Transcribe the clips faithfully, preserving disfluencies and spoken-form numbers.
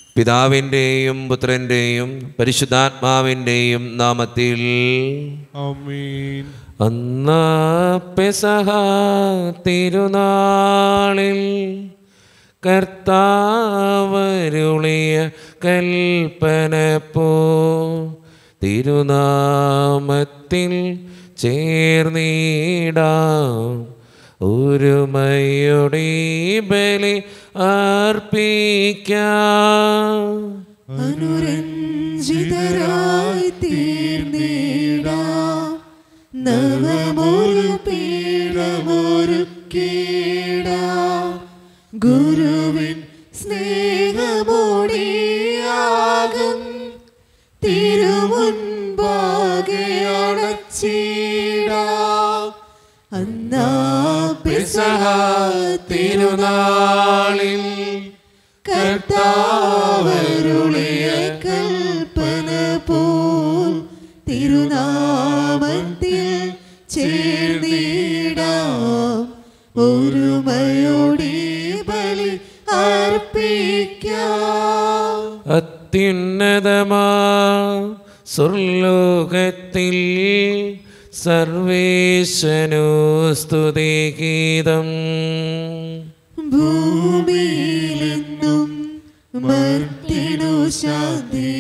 പിതാവിൻ്റെയും പുത്രൻ്റെയും പരിശുദ്ധാത്മാവിൻ്റെയും നാമത്തിൽ ആമേൻ. അന്നാ പെസഹ തിരുനാളിൽ കർത്താവരുളിയ കൽപ്പന പോ തിരുനാമത്തിൽ ചേർന്നിടാം ഒരുമയോടെ ബലി അർപ്പിക്കാം. അനുരഞ്ജിതരായി തീർന്നിടാം നവമൊരു പീഠമൊരുക്കിടാം ഗുരുവിൻ സ്നേഹമോടിയാകും തിരുമുൻപാകെ അടച്ചിടാം. അന്നാ പെസഹ തിരുനാളിൽ കർത്താവരുളിയ കൽപ്പന പോൽ തിരുനാമത്തിൽ ചേർന്നിടാം ഒരുമയോടെ ബലി അർപ്പിക്കാം. അത്യുന്നതമാ സ്വർലോകത്തിൽ സർവേശനു സ്തുതിഗീതം. ഭൂമിയിലെന്നും മർത്യനു ശാന്തി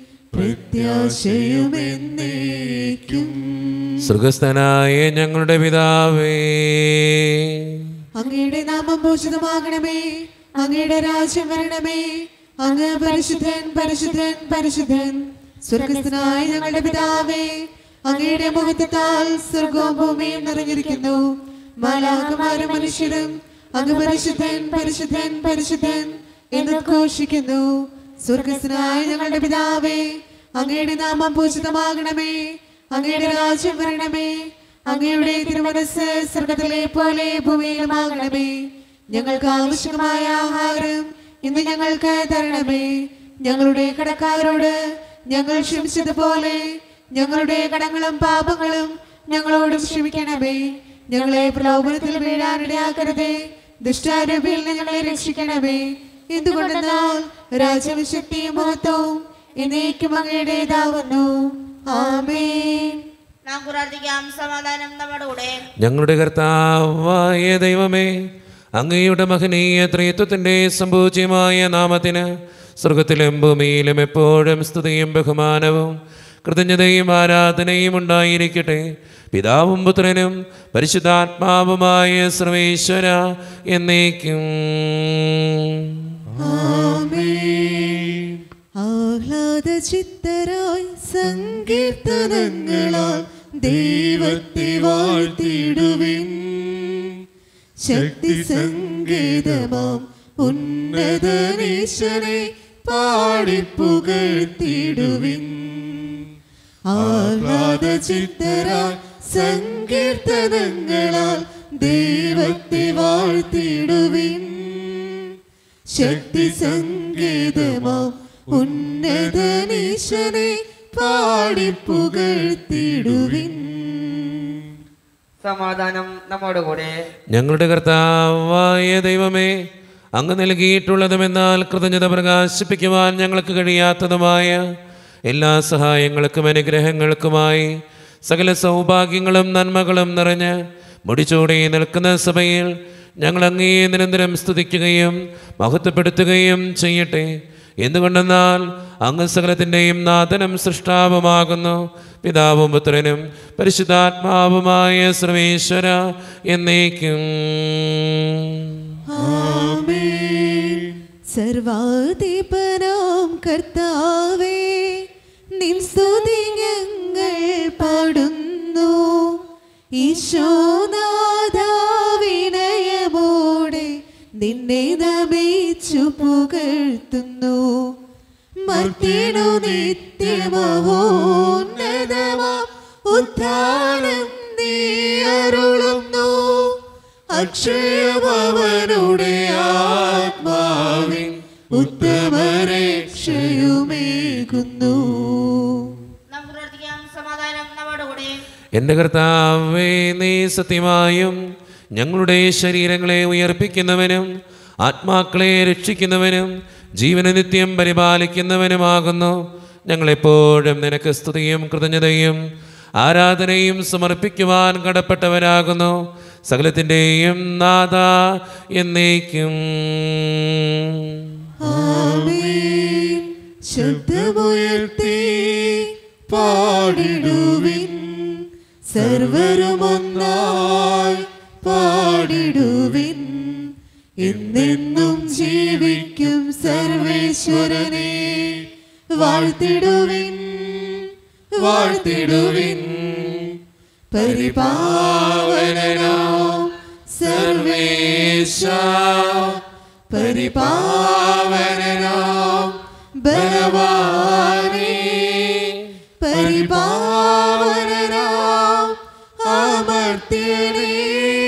പ്രത്യാശയുമെന്നേക്കും. സ്വർഗസ്ഥനായ ഞങ്ങളുടെ പിതാവേ, അങ്ങയുടെ നാമം പൂജിതമാകണമേ, അങ്ങയുടെ രാജ്യം വരണമേ, അങ്ങ് പരിശുദ്ധൻ പരിശുദ്ധൻ പരിശുദ്ധൻ. സ്വർഗസ്ഥനായ ഞങ്ങളുടെ പിതാവേ, അങ്ങയുടെ മുഖത്താൽ സ്വർഗവും ഭൂമിയും നിറഞ്ഞിരിക്കുന്നു. മാലാഖമാരും മനുഷ്യരും അങ്ങ് പരിശുദ്ധൻ പരിശുദ്ധൻ പരിശുദ്ധൻ എന്ന് ഘോഷിക്കുന്നു. സ്വർഗസ്ഥനായ ഞങ്ങളുടെ പിതാവേ, അങ്ങയുടെ നാമം പൂജിതമാകണമേ, അങ്ങയുടെ രാജ്യം വരണമേ, അങ്ങയുടെ തിരുമനസ്സ് സ്വർഗത്തിലെ പോലെ ഭൂമിയിലുമാകണമേ. ഞങ്ങൾക്ക് ആവശ്യമായ ആഹാരം ഇന്ന് ഞങ്ങൾക്ക് തരണമേ. ഞങ്ങളുടെ കടക്കാരോട് ഞങ്ങൾ ക്ഷമിച്ചതുപോലെ ഞങ്ങളുടെ കടങ്ങളും പാപങ്ങളും ഞങ്ങളോടും ക്ഷമിക്കണമേ. ഞങ്ങളെ പ്രലോഭനത്തിൽ വീഴാനിടയാക്കരുതേ, ദുഷ്ടാരൂപിയിൽ നിന്ന് ഞങ്ങളെ രക്ഷിക്കണമേ. എന്തുകൊണ്ടെന്നാൽ രാജ്യവും ശക്തിയും മഹത്വവും എന്നേക്കും അങ്ങയുടേതാവുന്നു. ആമേൻ. നാം പ്രാർത്ഥിക്കാം. സമാധാനം നമ്മുടെ കൂടെ. ഞങ്ങളുടെ കർത്താവായ ദൈവമേ, അങ്ങയുടെ മഹനീയ ത്രിത്വത്തിൻ്റെ സംപൂജ്യമായ നാമത്തിന് സ്വർഗത്തിലും ഭൂമിയിലും എപ്പോഴും സ്തുതിയും ബഹുമാനവും കൃതജ്ഞതയും ആരാധനയും ഉണ്ടായിരിക്കട്ടെ. പിതാവും പുത്രനും പരിശുദ്ധാത്മാവുമായ സർവേശ്വര എന്നേക്കും. ആമേൻ. ആഹ്ലാദചിത്തരായി സങ്കീർത്തനങ്ങളാൽ ദൈവത്തെ വാഴ്ത്തിടുവിൻ. ശക്തി സങ്കേതമാം ഉന്നതനീശനെ പാടിപ്പുകഴ്ത്തിടുവിൻ. ആഹ്ലാദചിത്തരായി സങ്കീർത്തനങ്ങളാൽ ദൈവത്തെ വാഴ്ത്തിടുവിൻ. ശക്തി സങ്കേതമാം ഉന്നതനീശനെ പാടിപ്പുകഴ്ത്തിടുവിൻ. സമാധാനം നമ്മോട് കൂടെ. ഞങ്ങളുടെ കർത്താവായ ദൈവമേ, അങ്ങ് നൽകിയിട്ടുള്ളതുമെന്നാൽ കൃതജ്ഞത പ്രകാശിപ്പിക്കുവാൻ ഞങ്ങൾക്ക് കഴിയാത്തതുമായ എല്ലാ സഹായങ്ങൾക്കും അനുഗ്രഹങ്ങൾക്കുമായി സകല സൗഭാഗ്യങ്ങളും നന്മകളും നിറഞ്ഞ് മുടിച്ചൂടി നിൽക്കുന്ന സഭയിൽ ഞങ്ങൾ അങ്ങയെ നിരന്തരം സ്തുതിക്കുകയും മഹത്വപ്പെടുത്തുകയും ചെയ്യട്ടെ. എന്തുകൊണ്ടെന്നാൽ അങ്ങ് സകലത്തിൻ്റെയും നാഥനും സൃഷ്ടാവുമാകുന്നു. പിതാവും പുത്രനും പരിശുദ്ധാത്മാവുമായ സർവേശ്വര എന്നേക്കും. ആമേൻ. സർവാധിപനാം കർത്താവേ, നിൻ സ്തുതി ഞങ്ങൾ പാടുന്നു. ഈശോനാഥാ, വിനയമോടെ നിന്നെ നമിച്ചു പുകഴ്ത്തുന്നു. മർത്യനു നിത്യമഹോന്നതമാം ഉദ്ധാനം നീ അരുളുന്നു. അക്ഷയമവനുടെ ആത്മാവിൻ ഉത്തമരക്ഷയുമേകുന്നു. നാം പ്രാർത്ഥിക്കാം. സമാധാനം നമ്മുടെ കൂടെ. എൻ്റെ കർത്താവേ, നീ സത്യമായും ഞങ്ങളുടെ ശരീരങ്ങളെ ഉയർപ്പിക്കുന്നവനും ആത്മാക്കളെ രക്ഷിക്കുന്നവനും ജീവനെ നിത്യം പരിപാലിക്കുന്നവനുമാകുന്നു. ഞങ്ങളെപ്പോഴും നിനക്ക് സ്തുതിയും കൃതജ്ഞതയും ആരാധനയും സമർപ്പിക്കുവാൻ കടപ്പെട്ടവരാകുന്നു. സകലത്തിൻ്റെയും നാഥ എന്നേക്കും. ആമേൻ. ശബ്ദമുയർത്തി പാടിടുവിൻ, സർവരുമൊന്നായി പാടിടുവിൻ. എന്നെന്നും ജീവിക്കും സർവേശ്വരനെ വാഴ്ത്തിടുവിൻ, വാഴ്ത്തിടുവിൻ. പരിപാവനനാം സർവേശ, പരിപാവനനാം ബലവാനേ, പരിപാവനനാം അമർത്യനേ,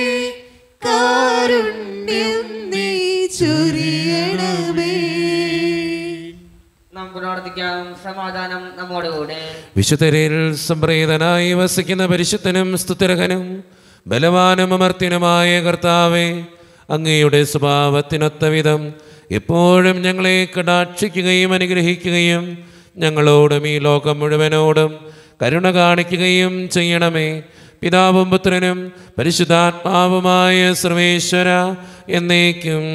കാരുണ്യം നീ ചൊരിയണമേ. നമുക്ക് പ്രാർത്ഥിക്കാം. സമാധാനം നമ്മോടുകൂടെ. വിശുദ്ധരിൽ സംപ്രീതനായി വസിക്കുന്ന പരിശുദ്ധനും സ്തുതിർഹനും ബലവാനും അമർത്യനുമായ കർത്താവേ, അങ്ങയുടെ സ്വഭാവത്തിനൊത്ത വിധം എപ്പോഴും ഞങ്ങളെ കടാക്ഷിക്കുകയും അനുഗ്രഹിക്കുകയും ഞങ്ങളോടും ഈ ലോകം മുഴുവനോടും കരുണ കാണിക്കുകയും ചെയ്യണമേ. പിതാവും പുത്രനും പരിശുദ്ധാത്മാവുമായ സർവേശ്വര എന്നേക്കും.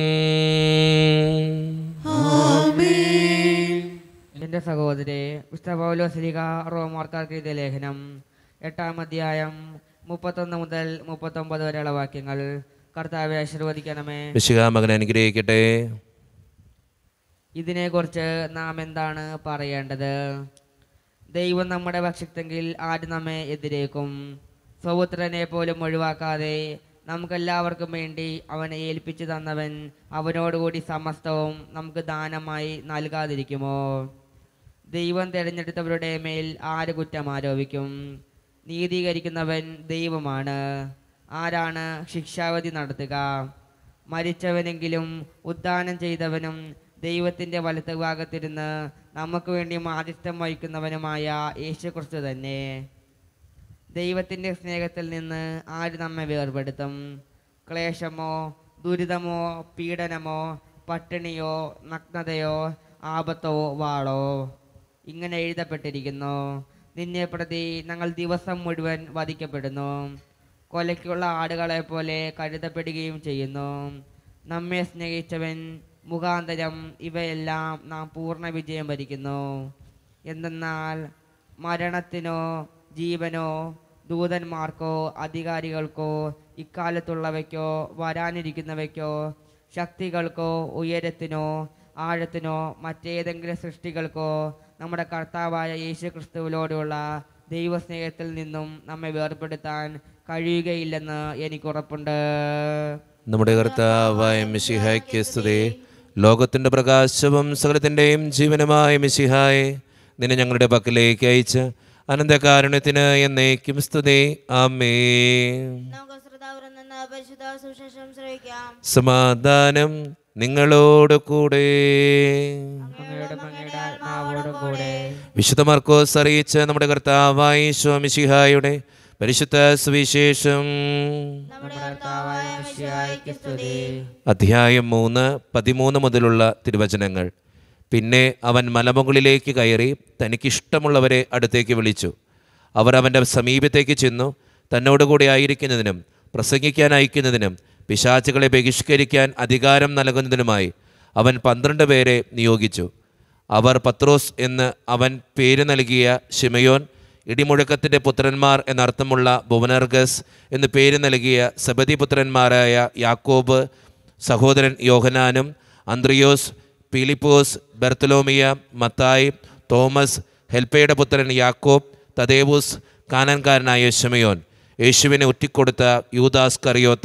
എൻ്റെ സഹോദരേ, വിശുദ്ധ പൗലോസ്ലീഹ റോമാക്കാർക്ക് എഴുതിയ ലേഖനം എട്ടാം അധ്യായം മുപ്പത്തൊന്ന് മുതൽ മുപ്പത്തൊമ്പത് വരെയുള്ള വാക്യങ്ങൾ കർത്താവെ ആശീർവദിക്കണമേ. മിശിഹാ മകനെ അനുഗ്രഹിക്കട്ടെ. ഇതിനെക്കുറിച്ച് നാം എന്താണ് പറയേണ്ടത്? ദൈവം നമ്മുടെ പക്ഷത്തെങ്കിൽ ആര് നമ്മെ എതിരേക്കും? സ്വപുത്രനെ പോലും ഒഴിവാക്കാതെ നമുക്കെല്ലാവർക്കും വേണ്ടി അവനെ ഏൽപ്പിച്ചു തന്നവൻ അവനോടുകൂടി സമസ്തവും നമുക്ക് ദാനമായി നൽകാതിരിക്കുമോ? ദൈവം തിരഞ്ഞെടുത്തവരുടെ മേൽ ആര് കുറ്റം ആരോപിക്കും? നീതീകരിക്കുന്നവൻ ദൈവമാണ്. ആരാണ് ശിക്ഷാവിധി നടത്തുക? മരിച്ചവനെങ്കിലും ഉദ്ധാനം ചെയ്തവനും ദൈവത്തിൻ്റെ വലത്ത് ഭാഗത്തിരുന്ന് നമുക്ക് വേണ്ടി മാധ്യസ്ഥം വഹിക്കുന്നവനുമായ യേശുക്രിസ്തു തന്നെ. ദൈവത്തിൻ്റെ സ്നേഹത്തിൽ നിന്ന് ആര് നമ്മെ വേർപെടുത്തും? ക്ലേശമോ, ദുരിതമോ, പീഡനമോ, പട്ടിണിയോ, നഗ്നതയോ, ആപത്തോ, വാളോ? ഇങ്ങനെ എഴുതപ്പെട്ടിരിക്കുന്നു, നിന്നെ പ്രതി ഞങ്ങൾ ദിവസം മുഴുവൻ വധിക്കപ്പെടുന്നു, കൊലയ്ക്കുള്ള ആടുകളെ പോലെ കരുതപ്പെടുകയും ചെയ്യുന്നു. നമ്മെ സ്നേഹിച്ചവൻ മുഖാന്തരം ഇവയെല്ലാം നാം പൂർണ്ണ വിജയം വരിക്കുന്നു. എന്തെന്നാൽ മരണത്തിനോ ജീവനോ ദൂതന്മാർക്കോ അധികാരികൾക്കോ ഇക്കാലത്തുള്ളവയ്ക്കോ വരാനിരിക്കുന്നവയ്ക്കോ ശക്തികൾക്കോ ഉയരത്തിനോ ആഴത്തിനോ മറ്റേതെങ്കിലും സൃഷ്ടികൾക്കോ നമ്മുടെ കർത്താവായ യേശു ക്രിസ്തുവിനോടുള്ള ദൈവസ്നേഹത്തിൽ നിന്നും നമ്മെ വേർപെടുത്താൻ കഴിയുകയില്ലെന്ന് എനിക്കുറപ്പുണ്ട്. നമ്മുടെ കർത്താവായ മിശിഹായ്ക്ക് സ്തുതി. ലോകത്തിൻ്റെ പ്രകാശവും സകലത്തിൻ്റെയും ജീവനുമായ മിശിഹായെ, നിന്നെ ഞങ്ങളുടെ പക്കലേക്ക് അയച്ച അനന്തകാരുണ്യത്തിന് എന്നേക്കും സ്തുതി. ആമേൻ. നമുക്ക് ശ്രോതാവരിൽ നിന്ന് പരിശുദ്ധ സുവിശേഷം ശ്രവിക്കാം. സമാധാനം നിങ്ങളോട് കൂടെ. അങ്ങയുടെ അങ്ങയുടെ ആത്മാവോടും കൂടെ. വിശുദ്ധ മർക്കോസ് അറിയിച്ച നമ്മുടെ കർത്താവായ ഈശോ മിശിഹായുടെ പരിശുദ്ധ സുവിശേഷം. നമ്മുടെ കർത്താവായ മിശിഹായ്ക്ക് സ്തുതി. അധ്യായം മൂന്ന് പതിമൂന്ന് മുതലുള്ള തിരുവചനങ്ങൾ. പിന്നെ അവൻ മലമുകളിലേക്ക് കയറി തനിക്കിഷ്ടമുള്ളവരെ അടുത്തേക്ക് വിളിച്ചു. അവർ അവൻ്റെ സമീപത്തേക്ക് ചെന്നു തന്നോടുകൂടി ആയിരിക്കുന്നതിനും പ്രസംഗിക്കാൻ അയക്കുന്നതിനും പിശാചുകളെ ബഹിഷ്കരിക്കാൻ അധികാരം നൽകുന്നതിനുമായി അവൻ പന്ത്രണ്ട് പേരെ നിയോഗിച്ചു. അവർ പത്രോസ് എന്ന് അവൻ പേര് നൽകിയ ശിമയോൻ, ഇടിമുഴക്കത്തിൻ്റെ പുത്രന്മാർ എന്നർത്ഥമുള്ള ബുവനർഗസ് എന്ന് പേര് നൽകിയ സെബദി പുത്രന്മാരായ യാക്കോബ്, സഹോദരൻ യോഹനാനും, അന്ത്രിയോസ്, പീലിപ്പോസ്, ബർത്തലോമിയ, മത്തായി, തോമസ്, ഹെൽപ്പയുടെ പുത്രൻ യാക്കോബ്, തദേവൂസ്, കാനാൻകാരനായ ശിമയോൻ, യേശുവിനെ ഒറ്റിക്കൊടുത്ത യൂദാസ് കറിയോത്ത.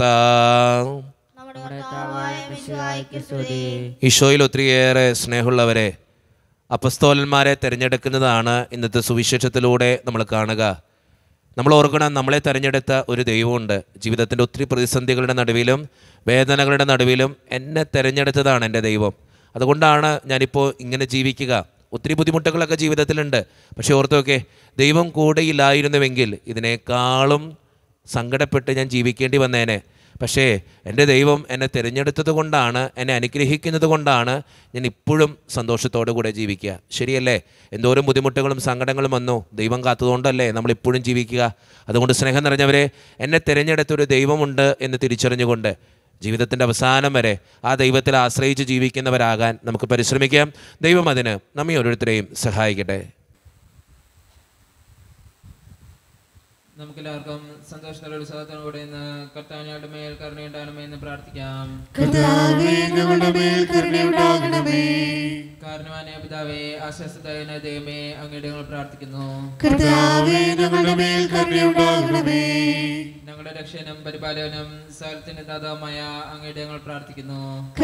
നമ്മുടെ കർത്താവായ മിശിഹായ്ക്ക് സ്തുതി. ഈശോയിൽ ഒത്തിരിയേറെ സ്നേഹമുള്ളവരെ, അപ്പസ്തോലന്മാരെ തിരഞ്ഞെടുക്കുന്നതാണ് ഇന്നത്തെ സുവിശേഷത്തിലൂടെ നമ്മൾ കാണുക. നമ്മൾ ഓർക്കണം, നമ്മളെ തിരഞ്ഞെടുത്ത ഒരു ദൈവമുണ്ട്. ജീവിതത്തിൻ്റെ ഒത്തിരി പ്രതിസന്ധികളുടെ നടുവിലും വേദനകളുടെ നടുവിലും എന്നെ തിരഞ്ഞെടുത്തതാണ് എൻ്റെ ദൈവം. അതുകൊണ്ടാണ് ഞാനിപ്പോൾ ഇങ്ങനെ ജീവിക്കുക. ഒത്തിരി ബുദ്ധിമുട്ടുകളൊക്കെ ജീവിതത്തിലുണ്ട്. പക്ഷേ ഓർത്തോക്കെ, ദൈവം കൂടെയില്ലായിരുന്നുവെങ്കിൽ ഇതിനേക്കാളും സങ്കടപ്പെട്ട് ഞാൻ ജീവിക്കേണ്ടി വന്നേനെ. പക്ഷേ എൻ്റെ ദൈവം എന്നെ തിരഞ്ഞെടുത്തത് കൊണ്ടാണ്, എന്നെ അനുഗ്രഹിക്കുന്നത് കൊണ്ടാണ് ഞാൻ ഇപ്പോഴും സന്തോഷത്തോടു കൂടെ ജീവിക്കുക. ശരിയല്ലേ? എന്തോരം ബുദ്ധിമുട്ടുകളും സങ്കടങ്ങളും വന്നു, ദൈവം കാത്തതുകൊണ്ടല്ലേ നമ്മളിപ്പോഴും ജീവിക്കുക. അതുകൊണ്ട് സ്നേഹം നിറഞ്ഞവരെ, എന്നെ തിരഞ്ഞെടുത്തൊരു ദൈവമുണ്ട് എന്ന് തിരിച്ചറിഞ്ഞുകൊണ്ട് ജീവിതത്തിൻ്റെ അവസാനം വരെ ആ ദൈവത്തിൽ ആശ്രയിച്ച് ജീവിക്കുന്നവരാകാൻ നമുക്ക് പരിശ്രമിക്കാം. ദൈവം അതിന് നമ്മെ ഓരോരുത്തരെയും സഹായിക്കട്ടെ. നമുക്കെല്ലാവർക്കും സന്തോഷത്തോടെ ഉത്സാഹത്തോടെ ഇന്ന് കർത്താവിനോട് മേൽ കരുണയുണ്ടാകണമേ എന്ന് പ്രാർത്ഥിക്കാം. കാരണവാനായ പിതാവേ, ആശ്വാസദായകനായ ദൈവമേ, അങ്ങയുടെ ഞങ്ങൾ പ്രാർത്ഥിക്കുന്നു. ഞങ്ങളുടെ രക്ഷകനും പരിപാലകനും സകലത്തിന്റെ ദാതാവുമായ അങ്ങയുടെ ഞങ്ങൾ പ്രാർത്ഥിക്കുന്നു.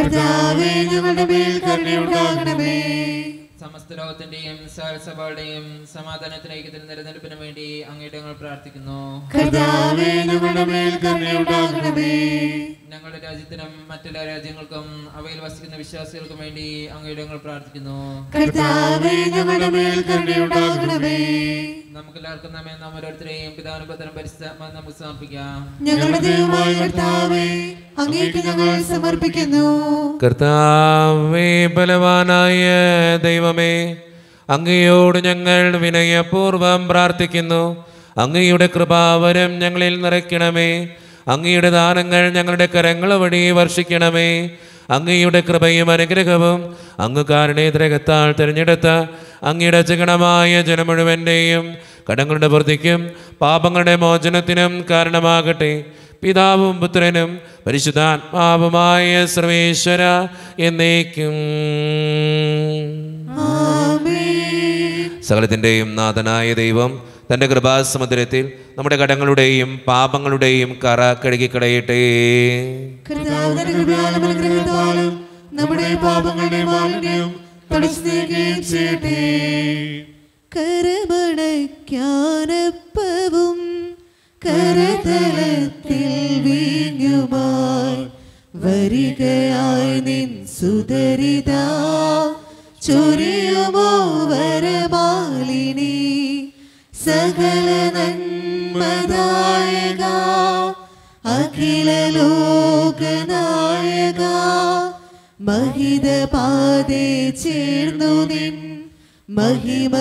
സമസ്ത ലോകത്തിന്റെയും സകലസഭകളുടെയും സമാധാനത്തിന് ഐക്യത്തിന് നിലനിൽപ്പിന് വേണ്ടി അങ്ങയുടെ ഞങ്ങൾ പ്രാർത്ഥിക്കുന്നു. ഞങ്ങളുടെ രാജ്യത്തിനും മറ്റെല്ലാ രാജ്യങ്ങൾക്കും അവയിൽ വസിക്കുന്ന വിശ്വാസികൾക്കും വേണ്ടി അങ്ങയുടെ ഞങ്ങൾ പ്രാർത്ഥിക്കുന്നു. നമുക്കെല്ലാവർക്കും നമ്മെ നാം ഓരോരുത്തരെയും പിതാവിനും പുത്രനും പരിശുദ്ധാത്മാവിനും നമുക്ക് സമർപ്പിക്കാം. ഞങ്ങളുടെ ദൈവമായ കർത്താവേ, അങ്ങേക്ക് ഞങ്ങൾ സമർപ്പിക്കുന്നു. കർത്താവേ, ബലവാനായ ദൈവമേ, അങ്ങയോട് ഞങ്ങൾ വിനയപൂർവം പ്രാർത്ഥിക്കുന്നു. അങ്ങയുടെ കൃപാവരം ഞങ്ങളിൽ നിറയ്ക്കണമേ. അങ്ങയുടെ ദാനങ്ങൾ ഞങ്ങളുടെ കരങ്ങൾ വഴി വർഷിക്കണമേ. അങ്ങയുടെ കൃപയും അനുഗ്രഹവും അങ്ങ് കാരുണ്യദ്രകത്താൽ തിരഞ്ഞെടുത്ത അങ്ങയുടെ അജഗണമായ ജനം മുഴുവൻ്റെയും കടങ്ങളുടെ വൃദ്ധിക്കും പാപങ്ങളുടെ മോചനത്തിനും കാരണമാകട്ടെ. പിതാവും പുത്രനും പരിശുദ്ധാത്മാവുമായ സർവേശ്വര എന്നേക്കും. സകലത്തിൻ്റെയും നാഥനായ ദൈവം തൻ്റെ കൃപാസമുദ്രത്തിൽ നമ്മുടെ കടങ്ങളുടെയും പാപങ്ങളുടെയും കറ കഴുകിക്കളയട്ടെ. നമ്മുടെ പാപങ്ങളുടെ മാലിന്യം തുടച്ചു നീക്കുകയും ചെയ്യട്ടെ. കരമടയ്ക്കാനപ്പവും കരതലത്തിൽ വീഞ്ഞുമായി വരികയായി നിൻ സുതരിതാ ചൊരിയുമോ വരമാലിനി സകല നന്മദായക അഖില ലോകനായക മഹിത പാദേ ചേർന്നു നിൻ മഹിമ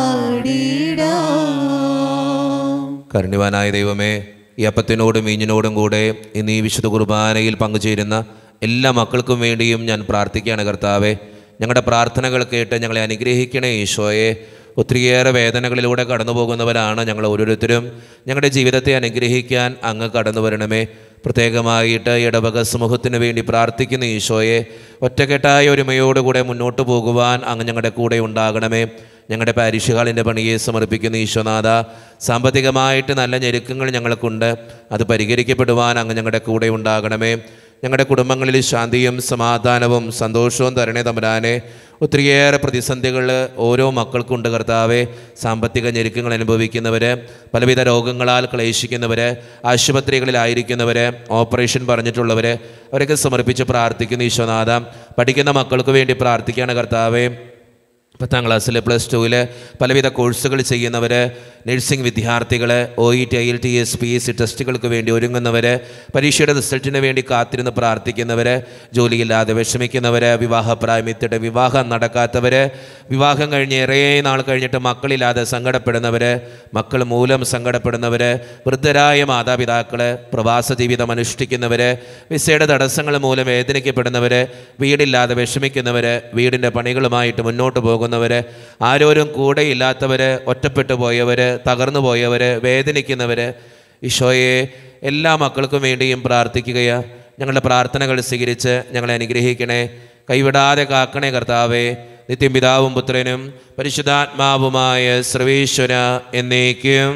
പാടിടാം. കാരുണ്യവാനായ ദൈവമേ, ഈ അപ്പത്തിനോടും വീഞ്ഞിനോടും കൂടെ ഇന്ന് ഈ വിശുദ്ധ കുർബാനയിൽ പങ്കുചേരുന്ന എല്ലാ മക്കൾക്കും വേണ്ടിയും ഞാൻ പ്രാർത്ഥിക്കുകയാണ്. കർത്താവേ, ഞങ്ങളുടെ പ്രാർത്ഥനകൾ കേട്ട് ഞങ്ങളെ അനുഗ്രഹിക്കണേ ഈശോയെ. ഒത്തിരിയേറെ വേദനകളിലൂടെ കടന്നു പോകുന്നവരാണ് ഞങ്ങൾ ഓരോരുത്തരും. ഞങ്ങളുടെ ജീവിതത്തെ അനുഗ്രഹിക്കാൻ അങ്ങ് കടന്നു വരണമേ. പ്രത്യേകമായിട്ട് ഇടവക സമൂഹത്തിന് വേണ്ടി പ്രാർത്ഥിക്കുന്ന ഈശോയെ, ഒറ്റക്കെട്ടായ ഒരുമയോടുകൂടെ മുന്നോട്ട് പോകുവാൻ അങ്ങ് ഞങ്ങളുടെ കൂടെ ഉണ്ടാകണമേ. ഞങ്ങളുടെ പാരിഷ് ഹാളിൻ്റെ പണിയെ സമർപ്പിക്കുന്ന ഈശോനാഥ, സാമ്പത്തികമായിട്ട് നല്ല ഞെരുക്കങ്ങൾ ഞങ്ങൾക്കുണ്ട്. അത് പരിഹരിക്കപ്പെടുവാൻ അങ്ങ് ഞങ്ങളുടെ കൂടെ ഉണ്ടാകണമേ. ഞങ്ങളുടെ കുടുംബങ്ങളിൽ ശാന്തിയും സമാധാനവും സന്തോഷവും തരണേ തമ്പുരാനെ. ഒത്തിരിയേറെ പ്രതിസന്ധികൾ ഓരോ മക്കൾക്കുണ്ട് കർത്താവെ. സാമ്പത്തിക ഞെരുക്കങ്ങൾ അനുഭവിക്കുന്നവർ, പലവിധ രോഗങ്ങളാൽ ക്ലേശിക്കുന്നവർ, ആശുപത്രികളിലായിരിക്കുന്നവർ, ഓപ്പറേഷൻ പറഞ്ഞിട്ടുള്ളവർ, അവരൊക്കെ സമർപ്പിച്ച് പ്രാർത്ഥിക്കുന്ന ഈശോനാഥ. പഠിക്കുന്ന മക്കൾക്ക് വേണ്ടി പ്രാർത്ഥിക്കുകയാണ് കർത്താവെ. പത്താം ക്ലാസ്സിൽ പ്ലസ് ടുവിൽ പലവിധ കോഴ്സുകൾ ചെയ്യുന്നവർ, നഴ്സിംഗ് വിദ്യാർത്ഥികൾ, O E T, I L T S, P S C ടെസ്റ്റുകൾക്ക് വേണ്ടി ഒരുങ്ങുന്നവർ, പരീക്ഷയുടെ റിസൾട്ടിന് വേണ്ടി കാത്തിരുന്ന് പ്രാർത്ഥിക്കുന്നവർ, ജോലിയില്ലാതെ വിഷമിക്കുന്നവർ, വിവാഹപ്രായമെത്തിയിട്ട് വിവാഹം നടക്കാത്തവർ, വിവാഹം കഴിഞ്ഞ് ഏറെ നാൾ കഴിഞ്ഞിട്ട് മക്കളില്ലാതെ സങ്കടപ്പെടുന്നവർ, മക്കൾ മൂലം സങ്കടപ്പെടുന്നവർ, വൃദ്ധരായ മാതാപിതാക്കൾ, പ്രവാസ ജീവിതം അനുഷ്ഠിക്കുന്നവർ, വിസയുടെ തടസ്സങ്ങൾ മൂലം വേദനിക്കപ്പെടുന്നവർ, വീടില്ലാതെ വിഷമിക്കുന്നവർ, വീടിൻ്റെ പണികളുമായിട്ട് മുന്നോട്ട് പോകുന്നവർ, ആരോരും കൂടെ ഇല്ലാത്തവർ, ഒറ്റപ്പെട്ടു പോയവർ, തകർന്നു പോയവർ, വേദനിക്കുന്നവർ, ഈശോയെ എല്ലാ മക്കൾക്കും വേണ്ടിയും പ്രാർത്ഥിക്കുകയാ. ഞങ്ങളുടെ പ്രാർത്ഥനകൾ സ്വീകരിച്ച് ഞങ്ങളെ അനുഗ്രഹിക്കണേ. കൈവിടാതെ കാക്കണേ കർത്താവേ. നിത്യം പിതാവും പുത്രനും പരിശുദ്ധാത്മാവുമായ സർവേശ്വര എന്നേക്കും.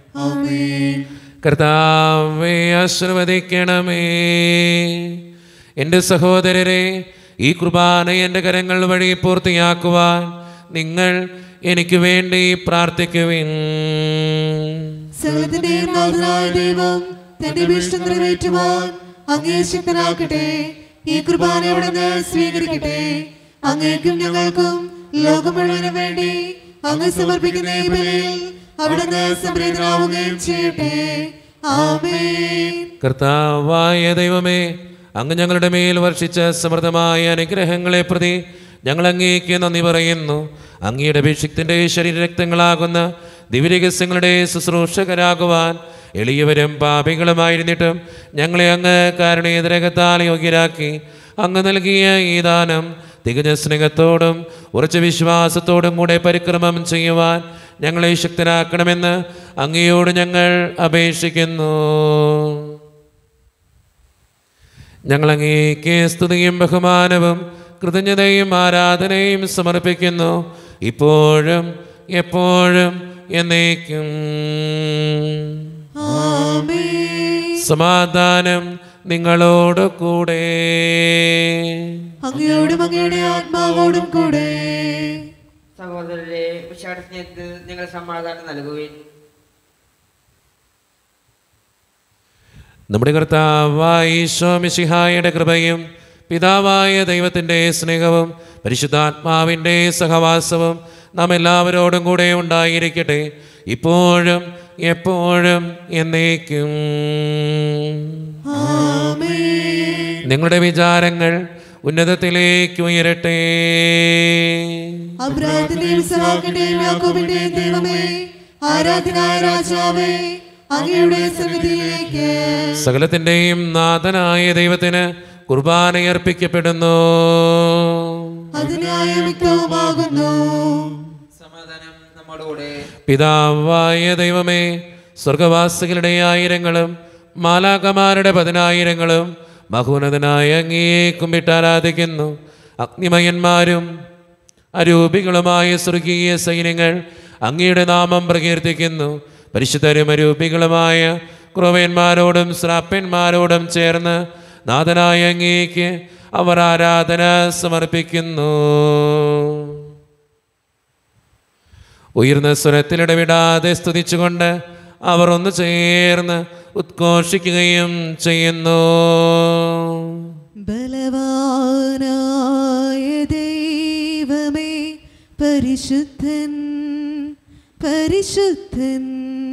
കർത്താവേ ആശീർവദിക്കണമേ. എൻ്റെ സഹോദരരെ, ഈ കുർബാന എൻ്റെ കരങ്ങൾ വഴി പൂർത്തിയാക്കുവാൻ നിങ്ങൾ എനിക്ക് വേണ്ടി പ്രാർത്ഥിക്കുവിൻ. സകലത്തിന്റെയും നാഥനായ ദൈവം തന്റെ ഇഷ്ടം നിറവേറ്റുവാൻ അങ്ങേ ശക്തനാക്കട്ടെ. ഈ കുർബാന അവിടുന്ന് സ്വീകരിക്കട്ടെ. അങ്ങേക്കും ഞങ്ങൾക്കും ലോകം മുഴുവനും വേണ്ടി അങ്ങ് സമർപ്പിക്കുന്ന ഈ ബലിയിൽ അവിടുന്ന് സംപ്രീതനാവുകയും ചെയ്യട്ടെ. ആമേൻ. കർത്താവായ ദൈവമേ, അങ്ങ് ഞങ്ങളുടെ മേൽ വർഷിച്ച സമൃദ്ധമായ അനുഗ്രഹങ്ങളെ പ്രതി ഞങ്ങൾ അങ്ങേക്ക് നന്ദി പറയുന്നു. അങ്ങയുടെ അഭിഷിക്തന്റെ ശരീരരക്തങ്ങളാകുന്ന ദിവ്യരഹസ്യങ്ങളുടെ ശുശ്രൂഷകരാകുവാൻ എളിയവരും പാപികളുമായിരുന്നിട്ടും ഞങ്ങളെ അങ്ങ് കാരുണ്യതരകത്താൽ യോഗ്യരാക്കി. അങ്ങ് നൽകിയ ഈ ദാനം തികഞ്ഞ സ്നേഹത്തോടും ഉറച്ച വിശ്വാസത്തോടും കൂടെ പരിക്രമം ചെയ്യുവാൻ ഞങ്ങളെ ശക്തരാക്കണമെന്ന് അങ്ങയോട് ഞങ്ങൾ അപേക്ഷിക്കുന്നു. ഞങ്ങൾ അങ്ങേക്ക് സ്തുതിയും ബഹുമാനവും കൃതജ്ഞതയും ആരാധനയും സമർപ്പിക്കുന്നു, ഇപ്പോഴും എപ്പോഴും എന്നേക്കും. ആമേൻ. സമാധാനം നിങ്ങളോട് കൂടെ. അങ്ങയോടും അങ്ങയുടെ ആത്മാവോടും കൂടെ. സഹോദരരെ, വിശാല സ്നേഹത്തിൽ നിങ്ങൾ സമാധാനം നൽകുവിൻ. നമ്മുടെ കർത്താവായ ഈശോ മിശിഹായുടെ കൃപയും പിതാവായ ദൈവത്തിൻ്റെ സ്നേഹവും പരിശുദ്ധാത്മാവിൻ്റെ സഹവാസവും നാം എല്ലാവരോടും കൂടെ ഉണ്ടായിരിക്കട്ടെ, ഇപ്പോഴും എപ്പോഴും എന്നേക്കും. ആമേൻ. നിങ്ങളുടെ വിചാരങ്ങൾ ഉന്നതത്തിലേക്ക് ഉയരട്ടെ. അബ്രാഹത്തിന്റെയും ഇസ്ഹാക്കിന്റെയും യാക്കോബിന്റെയും ദൈവമേ, ആരാധനായ രാജാവേ, അങ്ങയുടെ സന്നിധിയിലേക്ക് സകലത്തിൻ്റെയും നാഥനായ ദൈവത്തിന് കുർബാനയർപ്പിക്കപ്പെടുന്നു. അതിനായ മിക്കവുമാകുന്നു. സമാധാനം നമ്മോടുകൂടെ. പിതാവായ ദൈവമേ, സ്വർഗവാസികളുടെ ആയിരങ്ങളും മാലാകമാരുടെ പതിനായിരങ്ങളും മഹോന്നതനായ അങ്ങയെ കുമ്പിട്ട് ആരാധിക്കുന്നു. അഗ്നിമയന്മാരും അരൂപികളുമായ സ്വർഗീയ സൈന്യങ്ങൾ അങ്ങയുടെ നാമം പ്രകീർത്തിക്കുന്നു. പരിശുദ്ധരും അരൂപികളുമായ ക്രോവന്മാരോടും ശ്രാപ്പന്മാരോടും ചേർന്ന് നാഥനായ അങ്ങേക്ക് അവർ ആരാധന സമർപ്പിക്കുന്നു. ഉയർന്ന സ്വരത്തിലിടവിടാതെ സ്തുതിച്ചുകൊണ്ട് അവർ ഒന്ന് ചേർന്ന് ഉദ്ഘോഷിക്കുകയും ചെയ്യുന്നു. ബലവാനായ ദൈവമേ, പരിശുദ്ധൻ പരിശുദ്ധൻ.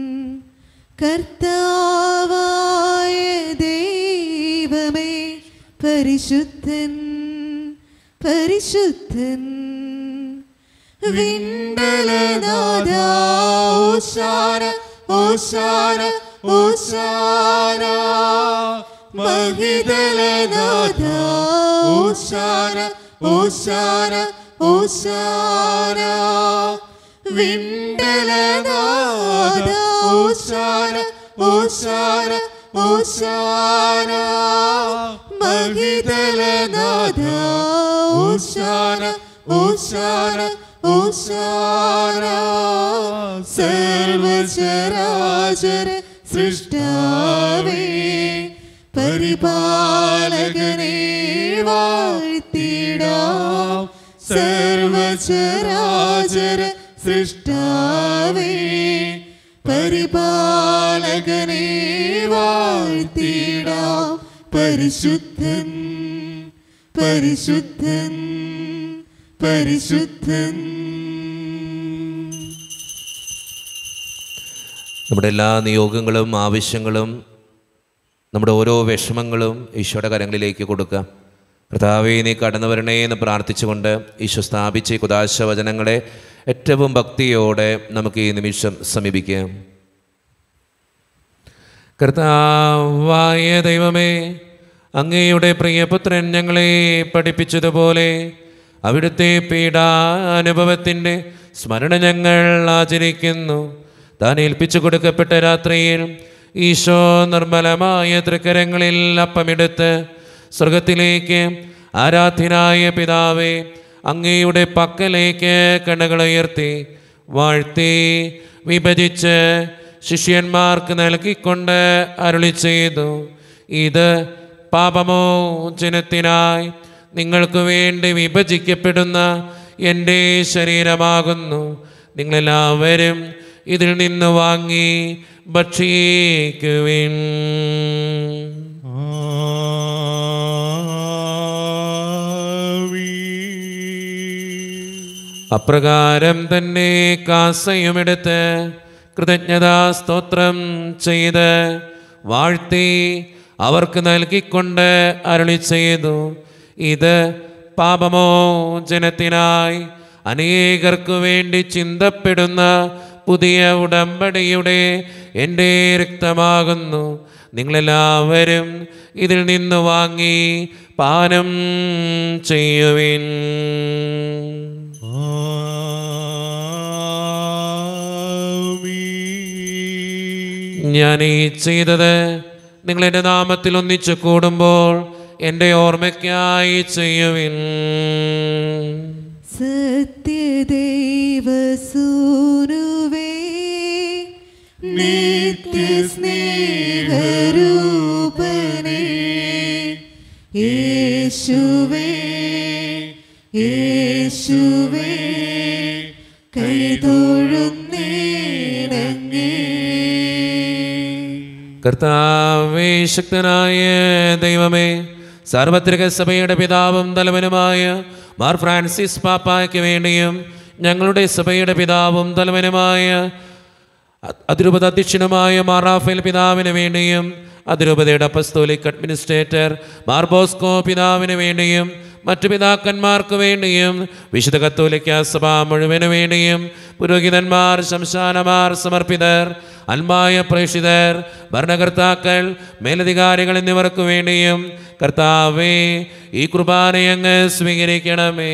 കർത്താവായ ദൈവമേ, പരിശുദ്ധൻ പരിശുദ്ധൻ. വിണ്ടലനാദ ഓശാന ഓശാന ഓശാന. മഹിതലനാദ ഓശാന ഓശാന ഓശാന. വിണ്ടലനാദ ഓശാന ഓശാന ഓശാന. മഹിതലനാദ ഓശാന ഓശാന ഓശാന. സർവചരാചര സൃഷ്ടാവേ, പരിപാലകനേ വാഴ്ത്തിടാം. സർവചരാചര സൃഷ്ടാവേ, പരിപാലകനേ വാഴ്ത്തിടാം. പരിശുദ്ധൻ പരിശുദ്ധൻ പരിശുദ്ധൻ. നമ്മുടെ എല്ലാ നിയോഗങ്ങളും ആവശ്യങ്ങളും നമ്മുടെ ഓരോ വിഷമങ്ങളും ഈശോയുടെ കരങ്ങളിലേക്ക് കൊടുക്കുക. കർത്താവേ, നീ കടന്നു വരണേ എന്ന് പ്രാർത്ഥിച്ചുകൊണ്ട് ഈശോ സ്ഥാപിച്ച ഈ കുദാശ വചനങ്ങളെ ഏറ്റവും ഭക്തിയോടെ നമുക്ക് ഈ നിമിഷം സമീപിക്കാം. കർത്താവായ ദൈവമേ, അങ്ങയുടെ പ്രിയപുത്രൻ ഞങ്ങളെ പഠിപ്പിച്ചതുപോലെ അവിടുത്തെ പീഡാനുഭവത്തിൻ്റെ സ്മരണ ഞങ്ങൾ ആചരിക്കുന്നു. താൻ ഏൽപ്പിച്ചു കൊടുക്കപ്പെട്ട രാത്രിയിൽ ഈശോ നിർമ്മലമായ തൃക്കരങ്ങളിൽ അപ്പമെടുത്ത് സ്വർഗത്തിലേക്ക് ആരാധ്യനായ പിതാവേ, അങ്ങയുടെ പക്കലേക്ക് കണ്ണുകളുയർത്തി വാഴ്ത്തി വിഭജിച്ച് ശിഷ്യന്മാർക്ക് നൽകിക്കൊണ്ട് അരുളി ചെയ്തു, ഇത് പാപമോചനത്തിനായി നിങ്ങൾക്ക് വേണ്ടി വിഭജിക്കപ്പെടുന്ന എൻ്റെ ശരീരമാകുന്നു. നിങ്ങളെല്ലാവരും ഇതിൽ നിന്ന് വാങ്ങി ഭക്ഷിക്കുവിൻ. അപ്രകാരം തന്നെ കാസയുമെടുത്ത് കൃതജ്ഞതാ സ്തോത്രം ചെയ്ത് വാഴ്ത്തി അവർക്ക് നൽകിക്കൊണ്ട് അരുളി ചെയ്തു, ഇത് പാപമോചനത്തിനായി അനേകർക്കു വേണ്ടി ചിന്തപ്പെടുന്ന പുതിയ ഉടമ്പടിയുടെ എൻ്റെ രക്തമാകുന്നു. നിങ്ങളെല്ലാവരും ഇതിൽ നിന്ന് വാങ്ങി പാനം ചെയ്യുവിൻ. ഞാൻ ഈ ചെയ്തത് നിങ്ങളെൻ്റെ നാമത്തിൽ ഒന്നിച്ചു കൂടുമ്പോൾ എൻ്റെ ഓർമ്മയ്ക്കായി ചെയ്യുവിൻ. സത്യദൈവസൂനുവേ, നിത്യസ്നേഹരൂപനേ, യേശുവേ യേശുവേ, കൈതൊഴുന്നേനങ്ങേ. കർത്താവേ, ശക്തനായ ദൈവമേ, സാർവത്രിക സഭയുടെ പിതാവും തലവനുമായ മാർ ഫ്രാൻസിസ് പാപ്പായ്ക്ക് വേണ്ടിയും ഞങ്ങളുടെ സഭയുടെ പിതാവും തലവനുമായ അതിരൂപത അധ്യക്ഷനുമായ മാർ റാഫേൽ പിതാവിന് വേണ്ടിയും അതിരൂപതയുടെ അപ്പസ്തോലിക് അഡ്മിനിസ്ട്രേറ്റർ മാർ ബോസ്കോ പിതാവിന് വേണ്ടിയും മറ്റു പിതാക്കന്മാർക്ക് വേണ്ടിയും വിശുദ്ധ കത്തോലിക്ക സഭ മുഴുവന് വേണ്ടിയും പുരോഹിതന്മാർ, ശംശാനമാർ, സമർപ്പിതർ, അൽമായ പ്രേക്ഷിതർ, ഭരണകർത്താക്കൾ, മേലധികാരികൾ എന്നിവർക്ക് വേണ്ടിയും കർത്താവേ, ഈ കുർബാനയങ്ങ് സ്വീകരിക്കണമേ.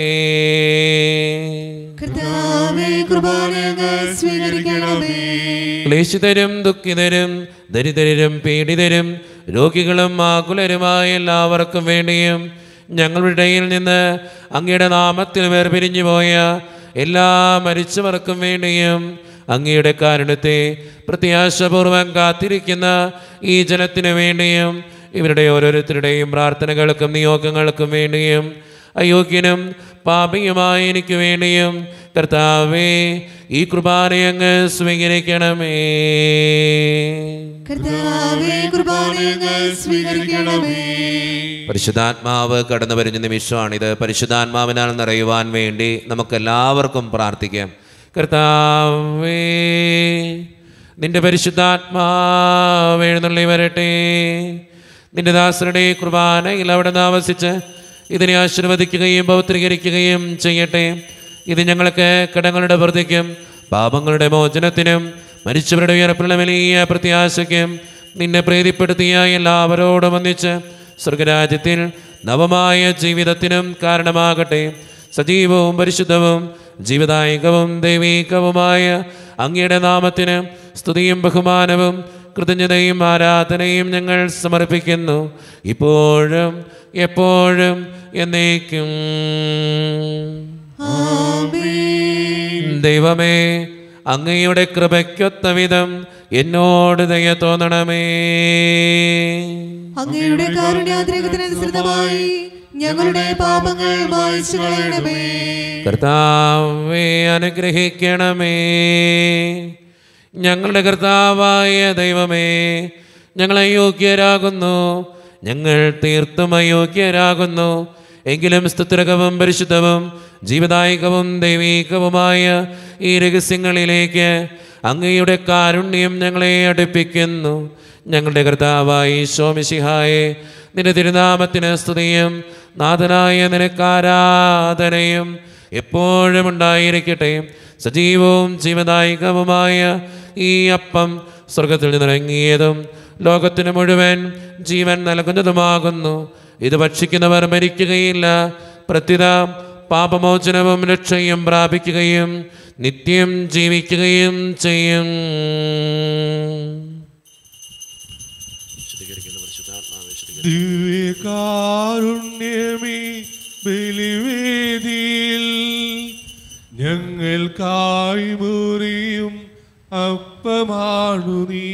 ക്ലേശിതരും ദുഃഖിതരും ദരിദ്രരും പീഡിതരും രോഗികളും ആകുലരുമായ എല്ലാവർക്കും വേണ്ടിയും ഞങ്ങളുടെ ഇടയിൽ നിന്ന് അങ്ങയുടെ നാമത്തിൽ വേർപിരിഞ്ഞു പോയ എല്ലാ മരിച്ചവർക്കും വേണ്ടിയും അങ്ങയുടെ കാരുണ്യത്തെ പ്രത്യാശപൂർവം കാത്തിരിക്കുന്ന ഈ ജനത്തിനു വേണ്ടിയും ഇവരുടെ ഓരോരുത്തരുടെയും പ്രാർത്ഥനകൾക്കും നിയോഗങ്ങൾക്കും വേണ്ടിയും അയോഗ്യനും പാപിയുമായ എനിക്ക് വേണ്ടിയും കർത്താവേ, ഈ കുർബാനയങ്ങ് സ്വീകരിക്കണമേ. പരിശുദ്ധാത്മാവ് കടന്നു വരുന്ന നിമിഷമാണിത്. പരിശുദ്ധാത്മാവിനാൽ നിറയുവാൻ വേണ്ടി നമുക്കെല്ലാവർക്കും പ്രാർത്ഥിക്കാം. കർത്താവേ, നിന്റെ പരിശുദ്ധാത്മാവ് എഴുന്നള്ളി വരട്ടെ. നിന്റെ ദാസരുടെ കുർബാനയിൽ അവിടെ താമസിച്ച് ഇതിനെ ആശീർവദിക്കുകയും പൗത്രീകരിക്കുകയും ചെയ്യട്ടെ. ഇത് ഞങ്ങൾക്ക് കടങ്ങളുടെ വൃദ്ധിക്കും പാപങ്ങളുടെ മോചനത്തിനും മരിച്ചവരുടെ ഉയർപ്പുള്ള വലിയ പ്രത്യാശയ്ക്കും നിന്നെ പ്രീതിപ്പെടുത്തിയ എല്ലാവരോടും ഒന്നിച്ച് സ്വർഗരാജ്യത്തിൽ നവമായ ജീവിതത്തിനും കാരണമാകട്ടെ. സജീവവും പരിശുദ്ധവും ജീവദായകവും ദൈവീകവുമായ അങ്ങയുടെ നാമത്തിന് സ്തുതിയും ബഹുമാനവും കൃതജ്ഞതയും ആരാധനയും ഞങ്ങൾ സമർപ്പിക്കുന്നു, ഇപ്പോഴും എപ്പോഴും എന്നേക്കും. ദൈവമേ, അങ്ങയുടെ കൃപയ്ക്കൊത്ത വിധം എന്നോട് ദയ തോന്നണമേ. അങ്ങയുടെ കാരുണ്യാതിരേകത്തിനനുസൃതമായി ഞങ്ങളുടെ പാപങ്ങൾ മായ്ച്ചു കളയണമേ. കർത്താവേ, അനുഗ്രഹിക്കണമേ. ഞങ്ങളുടെ കർത്താവായ ദൈവമേ, ഞങ്ങൾ അയോഗ്യരാകുന്നു, ഞങ്ങൾ തീർത്തും അയോഗ്യരാകുന്നു. എങ്കിലും സ്തുത്യർഹവും പരിശുദ്ധവും ജീവദായകവും ദൈവീകവുമായ ഈ രഹസ്യങ്ങളിലേക്ക് അങ്ങയുടെ കാരുണ്യം ഞങ്ങളെ അടുപ്പിക്കുന്നു. ഞങ്ങളുടെ കർത്താവായ ഈശോ മിശിഹായെ, നിന്റെ തിരുനാമത്തിന് സ്തുതിയും നാഥനായ നിനക്കാരാധനയും എപ്പോഴും ഉണ്ടായിരിക്കട്ടെ. സജീവവും ജീവദായകവുമായ ഈ അപ്പം സ്വർഗത്തിൽ നിന്നിറങ്ങിയതും ലോകത്തിന് മുഴുവൻ ജീവൻ നൽകുന്നതുമാകുന്നു. ഇത് ഭക്ഷിക്കുന്നവർ മരിക്കുകയില്ല, പ്രത്യുത പാപമോചനവും രക്ഷയും പ്രാപിക്കുകയും നിത്യം ജീവിക്കുകയും ചെയ്യും. ദിവ്യകാരുണ്യമേ, ബലിവേദിയിൽ ഞങ്ങൾക്കായി മുറിയും അപ്പമാണു നീ.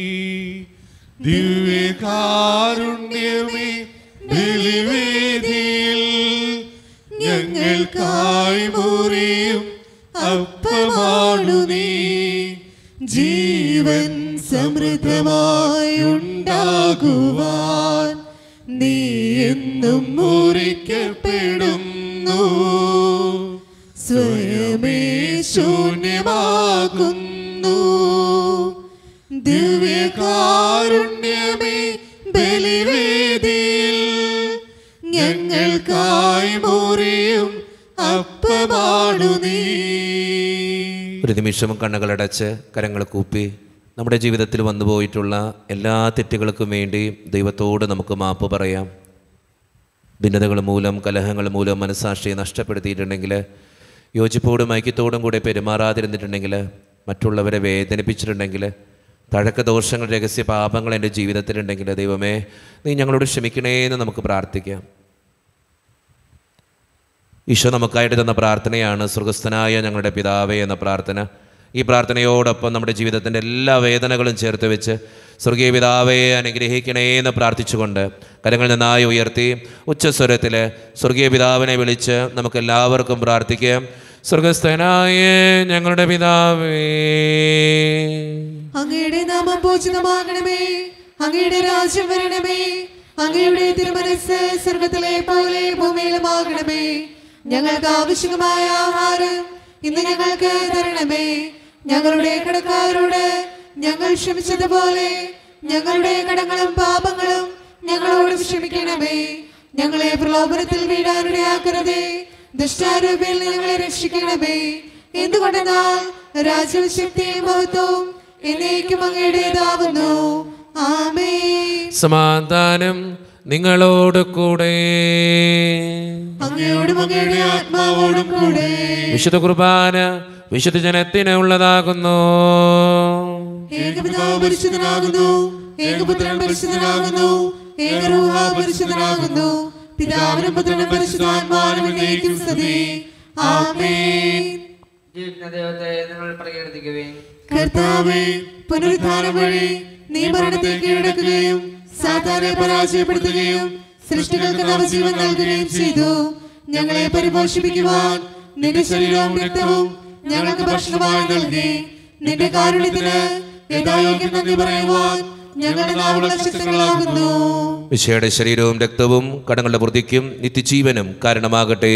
ദിവ്യകാരുണ്യമേ, ബലിവേദിയിൽ ഞങ്ങൾക്കായി മുറിയും അപ്പമാണു നീ. ജീവൻ സമൃദ്ധമായുണ്ടാകുവാൻ നീ എന്നും മുറിക്കപ്പെടുന്നു. സ്വയമേ ശൂന്യമാകുന്നു. ദിവ്യകാരുണ്യമേ, ഞങ്ങൾക്കായി മുറിയും അപ്പമാണു നീ. ഒരു നിമിഷം കണ്ണുകളടച്ച് കരങ്ങൾ കൂപ്പി നമ്മുടെ ജീവിതത്തിൽ വന്നുപോയിട്ടുള്ള എല്ലാ തെറ്റുകൾക്കും വേണ്ടി ദൈവത്തോട് നമുക്ക് മാപ്പ് പറയാം. ഭിന്നതകൾ മൂലം, കലഹങ്ങൾ മൂലം മനസ്സാക്ഷിയെ നഷ്ടപ്പെടുത്തിയിട്ടുണ്ടെങ്കിൽ, യോജിപ്പോടും ഐക്യത്തോടും കൂടെ പെരുമാറാതിരുന്നിട്ടുണ്ടെങ്കിൽ, മറ്റുള്ളവരെ വേദനിപ്പിച്ചിട്ടുണ്ടെങ്കിൽ, തഴക്ക ദോഷങ്ങൾ, രഹസ്യ പാപങ്ങൾ എൻ്റെ ജീവിതത്തിലുണ്ടെങ്കിൽ, ദൈവമേ നീ ഞങ്ങളോട് ക്ഷമിക്കണേ എന്ന് നമുക്ക് പ്രാർത്ഥിക്കാം. ഈശോ നമുക്കായിട്ട് തന്ന പ്രാർത്ഥനയാണ് സ്വർഗസ്ഥനായ ഞങ്ങളുടെ പിതാവേ എന്ന പ്രാർത്ഥന. ഈ പ്രാർത്ഥനയോടൊപ്പം നമ്മുടെ ജീവിതത്തിൻ്റെ എല്ലാ വേദനകളും ചേർത്ത് വെച്ച് സ്വർഗീയ പിതാവേ അനുഗ്രഹിക്കണേ എന്ന് പ്രാർത്ഥിച്ചുകൊണ്ട് കരങ്ങൾ നന്നായി ഉയർത്തി ഉച്ചസ്വരത്തിൽ സ്വർഗീയ പിതാവിനെ വിളിച്ച് നമുക്കെല്ലാവർക്കും പ്രാർത്ഥിക്കാം. സ്വർഗസ്ഥനായ ഞങ്ങളുടെ പിതാവേ, അങ്ങയുടെ നാമം പൂജിതമാകണമേ, അങ്ങയുടെ രാജ്യം വരണമേ, അങ്ങയുടെ തിരുമനസ്സ് സ്വർഗത്തിലെ പോലെ ഭൂമിയിലുമാകണമേ. ഞങ്ങൾക്ക് ആവശ്യമായ ആഹാരം ഇന്ന് ഞങ്ങൾക്ക് തരണമേ. ഞങ്ങളുടെ കടക്കാരോട് ഞങ്ങൾ ക്ഷമിച്ചതുപോലെ ഞങ്ങളുടെ കടങ്ങളും പാപങ്ങളും ഞങ്ങളോട് ക്ഷമിക്കണമേ. ഞങ്ങളെ പ്രലോഭനത്തിൽ വീഴാനിടയാക്കരുതേ, ദുഷ്ടാരൂപിയിൽ ഞങ്ങളെ രക്ഷിക്കണമേ. എന്തുകൊണ്ടെന്നാൽ രാജ്യവും ശക്തിയും മഹത്വവും എന്നേക്കും അങ്ങയുടേതാവുന്നു. ആമേൻ. സമാധാനം നിങ്ങളോട് കൂടെ, അങ്ങയോടും അങ്ങയുടെ ആത്മാവോടും കൂടെ. വിശുദ്ധ കുർബാന വിശുദ്ധ ജനത്തിന് ഉള്ളതാകുന്നു. ഏകപിതാവ് പരിശുദ്ധനാകുന്നു, ഏകപുത്രൻ പരിശുദ്ധനാകുന്നു, ഏകരൂഹ പരിശുദ്ധനാകുന്നു. പിതാവിനും പുത്രനും പരിശുദ്ധാത്മാവിനും എന്നേക്കും സ്തുതി. ആമേൻ. ജീവിക്കുന്ന ദൈവത്തെ നിങ്ങൾ പ്രകീർത്തിക്കുവിൻ. കർത്താവേ, പുനരുദ്ധാനം വഴി നീ മരണത്തെ കീഴടക്കുകയും സാത്താനെ പരാജയപ്പെടുത്തുകയും സൃഷ്ടികൾക്ക് നവജീവൻ നൽകുകയും ചെയ്തു. ഞങ്ങളെ പരിപോഷിപ്പിക്കുവാൻ നിന്റെ ശരീരവും രക്തവും ഞങ്ങൾക്ക് ഭക്ഷണമായി നൽകി. നിന്റെ കാരുണ്യത്തിന് യഥായോഗ്യം നന്ദി പറയുവാൻ ഞങ്ങളുടെ നാവുകൾ ശക്തങ്ങളാകുന്നു. വിശയുടെ ശരീരവും രക്തവും കടങ്ങളുടെ വൃദ്ധിക്കും നിത്യജീവനും കാരണമാകട്ടെ.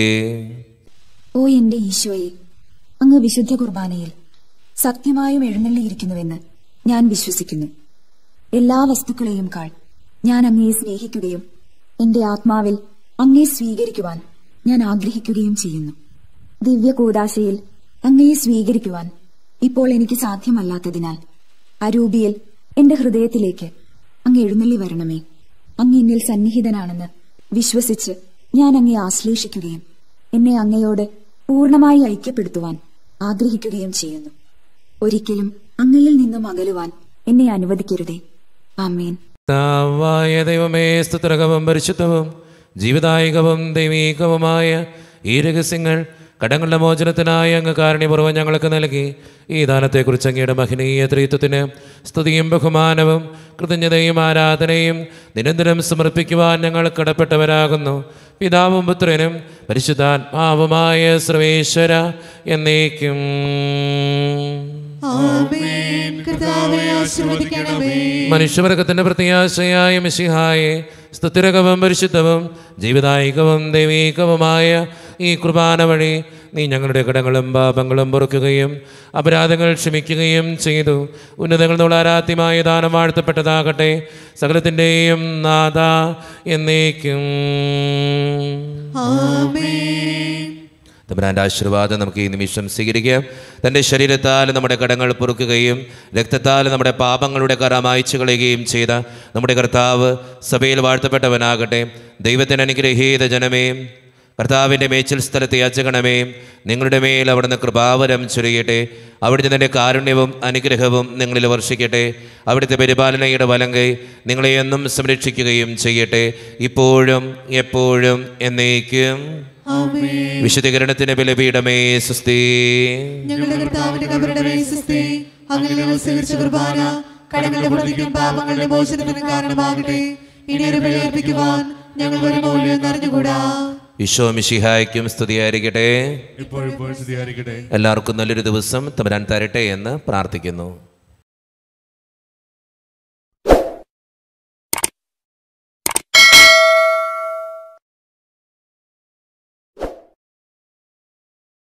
ഓ എന്റെ ഈശോയെ, അങ്ങ് വിശുദ്ധ കുർബാനയിൽ സത്യമായും എഴുന്നള്ളിയിരിക്കുന്നുവെന്ന് ഞാൻ വിശ്വസിക്കുന്നു. എല്ലാ വസ്തുക്കളെയും കാൾ ഞാൻ അങ്ങയെ സ്നേഹിക്കുകയും എന്റെ ആത്മാവിൽ അങ്ങയെ സ്വീകരിക്കുവാൻ ഞാൻ ആഗ്രഹിക്കുകയും ചെയ്യുന്നു. ദിവ്യ കൂദാശയിൽ അങ്ങയെ സ്വീകരിക്കുവാൻ ഇപ്പോൾ എനിക്ക് സാധ്യമല്ലാത്തതിനാൽ അരൂപിയിൽ എന്റെ ഹൃദയത്തിലേക്ക് അങ്ങ് എഴുന്നള്ളി വരണമേ. അങ്ങ് എന്നിൽ സന്നിഹിതനാണെന്ന് വിശ്വസിച്ച് ഞാൻ അങ്ങയെ ആശ്ലേഷിക്കുകയും എന്നെ അങ്ങയോട് പൂർണ്ണമായി ഐക്യപ്പെടുത്തുവാൻ ആഗ്രഹിക്കുകയും ചെയ്യുന്നു. ഒരിക്കലും അങ്ങയിൽ നിന്നും അകലുവാൻ എന്നെ അനുവദിക്കരുതേ. ആമേൻ. ദൈവമേ, സ്തുതിർഹവും പരിശുദ്ധവും ജീവദായകവും ദൈവീകവുമായ ഈ രഹസ്യങ്ങൾ കടങ്ങളുടെ മോചനത്തിനായി അങ്ങ് കാരുണ്യപൂർവ്വം ഞങ്ങൾക്ക് നൽകി. ഈ ദാനത്തെക്കുറിച്ച് അങ്ങയുടെ മഹനീയ ത്രിത്വത്തിന് സ്തുതിയും ബഹുമാനവും കൃതജ്ഞതയും ആരാധനയും നിരന്തരം സമർപ്പിക്കുവാൻ ഞങ്ങൾ കടപ്പെട്ടവരാകുന്നു. പിതാവും പുത്രനും പരിശുദ്ധാത്മാവുമായ സർവേശ്വര എന്നേക്കും. മനുഷ്യവർഗത്തിന്റെ പ്രത്യാശയായ മിശിഹായെ, സ്തുതിരകവും പരിശുദ്ധവും ജീവിതായികവും ദൈവീകവുമായ ഈ കുർബാന വഴി നീ ഞങ്ങളുടെ കടങ്ങളും പാപങ്ങളും പൊറുക്കുകയും അപരാധങ്ങൾ ക്ഷമിക്കുകയും ചെയ്തു. ഉന്നതങ്ങൾ എന്നുള്ള ആരാധ്യമായ ദാനം വാഴ്ത്തപ്പെട്ടതാകട്ടെ. സകലത്തിൻ്റെയും നാഥ എന്നേക്കും. തമ്പുരാന്റെ ആശീർവാദം നമുക്ക് ഈ നിമിഷം സ്വീകരിക്കാം. തൻ്റെ ശരീരത്താൽ നമ്മുടെ കടങ്ങൾ പൊറുക്കുകയും രക്തത്താൽ നമ്മുടെ പാപങ്ങളുടെ കറ മായ്ച്ചു കളയുകയും ചെയ്ത നമ്മുടെ കർത്താവ് സഭയിൽ വാഴ്ത്തപ്പെട്ടവനാകട്ടെ. ദൈവത്തിന് അനുഗ്രഹീത ജനമേ, കർത്താവിൻ്റെ മേച്ചിൽ സ്ഥലത്തെ യാചകണമേ, നിങ്ങളുടെ മേൽ അവിടുന്ന് കൃപാവരം ചൊരിയട്ടെ. അവിടുത്തെ തൻ്റെ കാരുണ്യവും അനുഗ്രഹവും നിങ്ങളിൽ വർഷിക്കട്ടെ. അവിടുത്തെ പരിപാലനയുടെ വലങ്കൈ നിങ്ങളെ എന്നും സംരക്ഷിക്കുകയും ചെയ്യട്ടെ, ഇപ്പോഴും എപ്പോഴും എന്നേക്കും. വിശുദ്ധീകരണത്തിന്റെ ബലിപീഠമേ സ്വസ്തി. ഞങ്ങളുടെ കർത്താവിന്റെ കബറിടമേ സ്വസ്തി. അങ്ങനെ ഞങ്ങൾ സ്വീകരിച്ച കുർബാന കടങ്ങളുടെ പ്രതിക്കും പാപങ്ങളുടെ മോചനത്തിനും കാരണമാകട്ടെ. ഇനി ഒരു ബലി അർപ്പിക്കുവാൻ ഞങ്ങൾ ഒരു മൂല്യം അറിഞ്ഞുകൂടാ. ഈശോ മിശിഹായ്ക്കും സ്തുതിയായിരിക്കട്ടെ. ഇപ്പോഴും സ്തുതിയായിരിക്കട്ടെ. എല്ലാവർക്കും നല്ലൊരു ദിവസം തമ്പുരാൻ തരട്ടെ എന്ന് പ്രാർത്ഥിക്കുന്നു.